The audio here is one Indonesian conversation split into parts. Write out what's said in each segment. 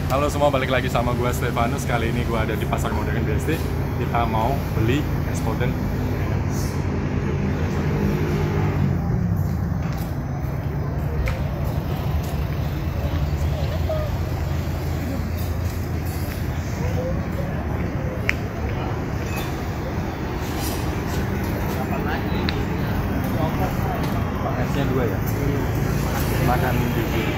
Halo semua, balik lagi sama gue Stefanus. Kali ini gue ada di Pasar Modern BSD. Kita mau beli es podeng. Esnya 2 ya? Makan di sini.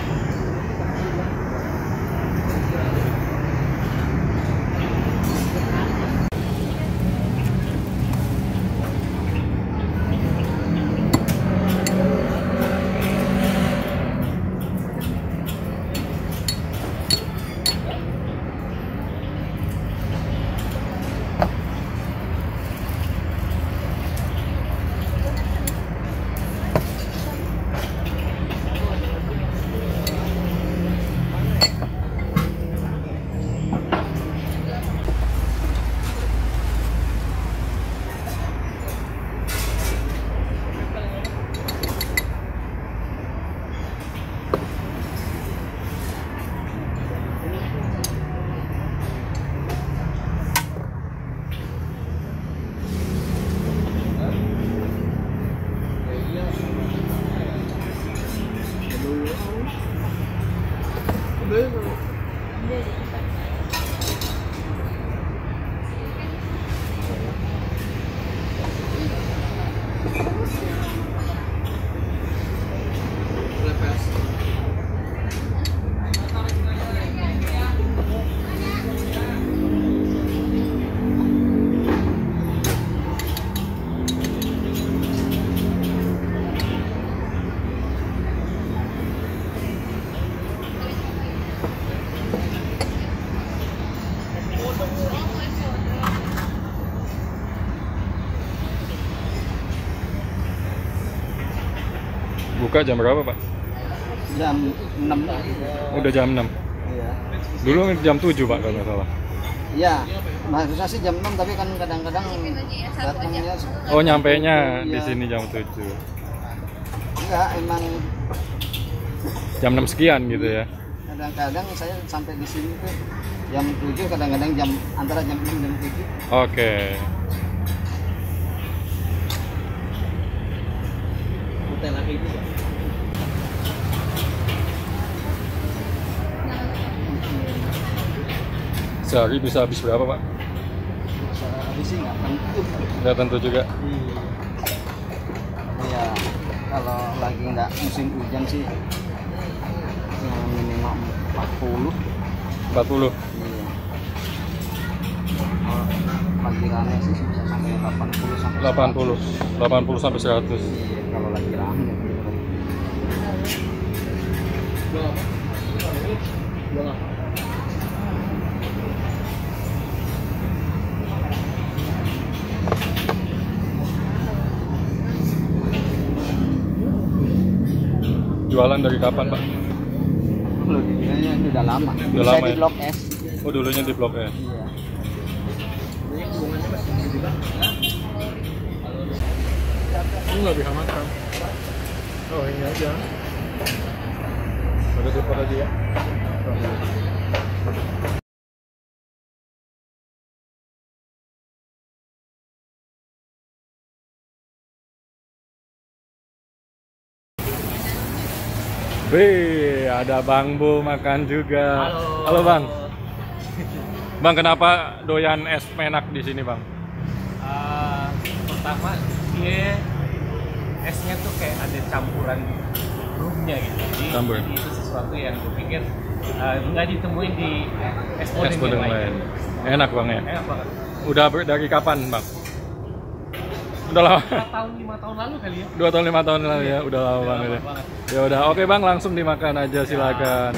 Buka jam berapa, Pak? Jam 6. Udah jam 6? Iya. Dulu jam 7, Pak, kalau nggak salah. Iya, maksudnya sih jam 6, tapi kan kadang-kadang datangnya. Oh, nyampainya di Iya. sini jam 7. Enggak, emang Jam 6 sekian gitu ya? kadang-kadang saya sampai di sini tuh jam 7, kadang-kadang antara jam 6 dan 7. Oke. Hotel lagi itu. Sehari bisa habis berapa, Pak? Habis sih nggak tentu. Nggak tentu juga. Iya, kalau lagi nggak musim hujan sih yang minimal 40. 40? Iya. Kalau lagi rame sih bisa sampai 80 sampai 80? 80 sampai 100? Iya, kalau lagi rame. Jualan dari kapan, Pak? Loh, kayaknya udah lama. Udah Saya lama di ya? Blok S. Oh, dulunya di Blok S. Iya. Ini lebih aman kan? Oh, ini aja. Ada tutup aja ya. Wih, ada Bang Bu makan juga. Halo Bang. Bang, kenapa doyan es menak di sini, Bang? Pertama dia esnya tuh kayak ada campuran rumnya gitu. Campur. Jadi itu sesuatu yang gue pikir nggak ditemuin di es Es podeng podeng yang lain. lain. Enak, Bang ya? Enak banget. Udah dari kapan, Bang? Udah lama. 4 tahun 5 tahun lalu kali ya. 2 tahun 5 tahun lalu ya, udah lama banget ya. banget. Ya udah, oke Bang, langsung dimakan aja, silakan.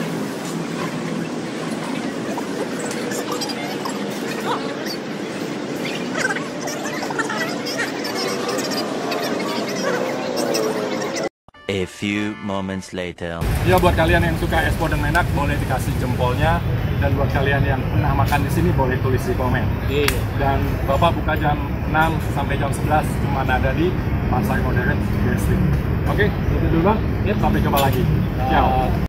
A few moments later. Ya, buat kalian yang suka es podeng menak boleh dikasih jempolnya, dan buat kalian yang pernah makan di sini boleh tulis di komen. Iya. Dan Bapak buka jam 6 sampai jam 11 cuma ada di Pasar Modern BSD. Oke, itu dulu Bang. Sampai jumpa lagi. Ciao.